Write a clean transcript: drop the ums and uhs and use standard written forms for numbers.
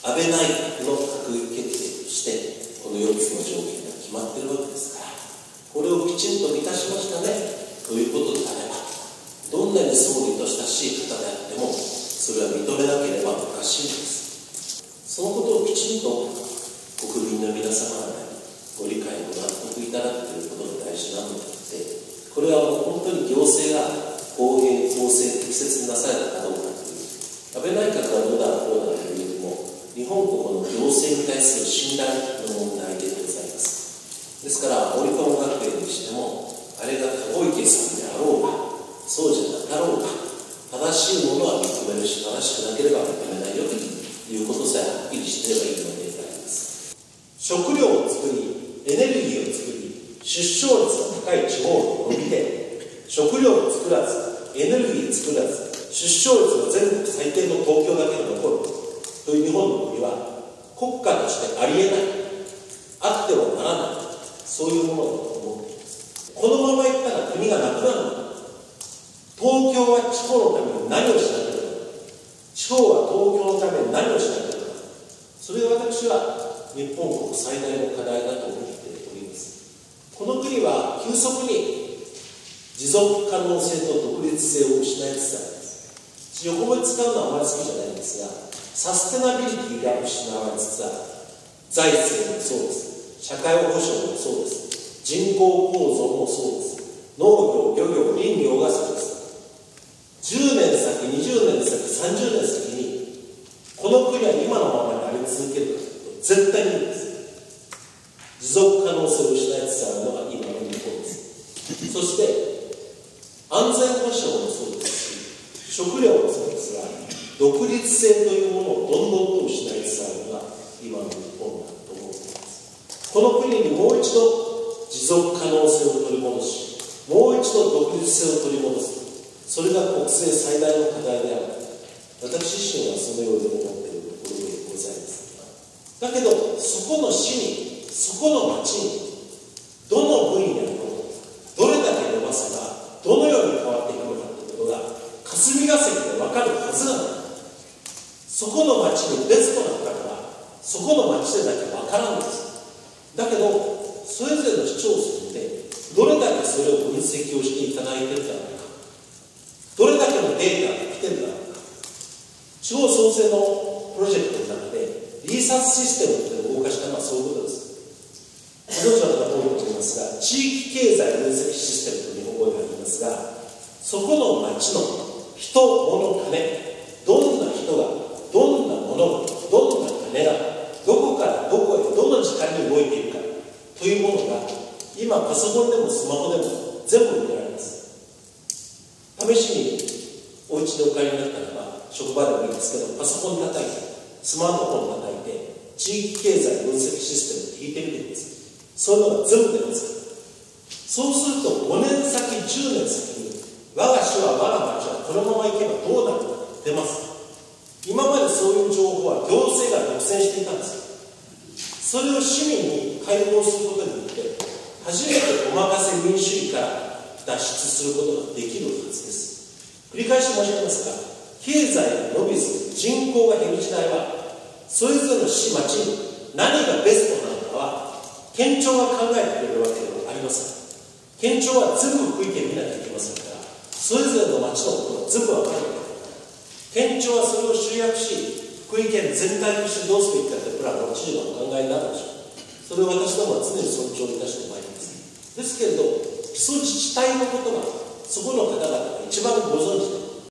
安倍内閣の閣議決定としてこの4つの条件が決まっているわけですから、これをきちんと満たしましたねということであれば、どんなに総理と親しい方であってもそれは認めなければおかしいのです。そのことをきちんと国民の皆様にご理解ご納得いただくということが大事なのであって、これは本当に行政が公平公正適切になされたかどうかという、安倍内閣がどうだこうだというよりも日本国の行政に対する信頼の問題でございます。ですから森友学園にしても、あれが小池さんであろうがそうじゃなかろうが、正しいものは認めるし、正しくなければ認めないよということさえはっきりしていればいいのであります。食料を作り、エネルギーを作り、出生率が高い地方を伸びて、食料を作らず、エネルギー作らず、出生率が全国最低の東京だけで残るという日本の国は、国家としてありえない、あってはならない、そういうものだと思っています。このままいったら国がなくなるのか。東京は地方のために何をしなければならない。地方は東京のために何をしなければならない。それが私は日本国最大の課題だと思っております。この国は急速に持続可能性と独立性を失いつつあります。横文字使うのはあまり好きじゃないんですが、サステナビリティが失われつつある。財政もそうです。社会保障もそうです。人口構造もそうです。農業、漁業、林業がそうです。10年先、20年先、30年先にこの国は今のままにあり続けるかというと絶対にいいんです。持続可能性を失いつつあるのが今の日本です。そして安全保障もそうですし、食料もそうですが、独立性というものをどんどんと失いつつあるのが今の日本だと思っています。この国にもう一度持続可能性を取り戻し、もう一度独立性を取り戻す、それが国政最大の課題である。私自身はそのように思っているところでございます。だけどそこの市に、そこの町に、どの分野をどれだけ伸ばせばどのように変わっていくのかということが霞が関で分かるはずがない。そこの町にベストな方はそこの町でだけ分からんです。だけどそれぞれの市町村でどれだけそれを分析をしていただいているだろうか、どれだけのデータが来てるだろうか。地方創生のプロジェクトの中でリーサスシステムというのを動かしたのはそういうことです。ご存知の方多いと思いますが、地域経済分析システムという日本語でありますが、そこの町の人、物、金、どんな人が、どんなものが、どんな金がどこからどこへどの時間に動いているかというものが今パソコンでもスマホでも全部見られます。試しにお家でお帰りになったらば、職場でもいいですけど、パソコン叩いて、スマートフォン叩いて、地域経済分析システムで聞いてみてください。そういうのが全部出ます。そうすると5年先、10年先に我が市は我が町はこのままいけばどうなるか出ます。今までそういう情報は行政が独占していたんです。それを市民に開放することによって初めてお任せ民主主義から脱出することができるはずです。繰り返し申し上げますが、経済が伸びず人口が減る時代はそれぞれの市町に何がベストなのかは県庁が考えてくれるわけではありません。県庁は全部福井県見なきゃいけませんから、それぞれの町のことが全部分かるわけです。県庁はそれを集約し、福井県全体としてどうすべきかというプランを知事がお考えになるでしょう。それを私どもは常に尊重いたしてまいります。ですけれど、基礎自治体のことはそこの方々が一番ご存知で、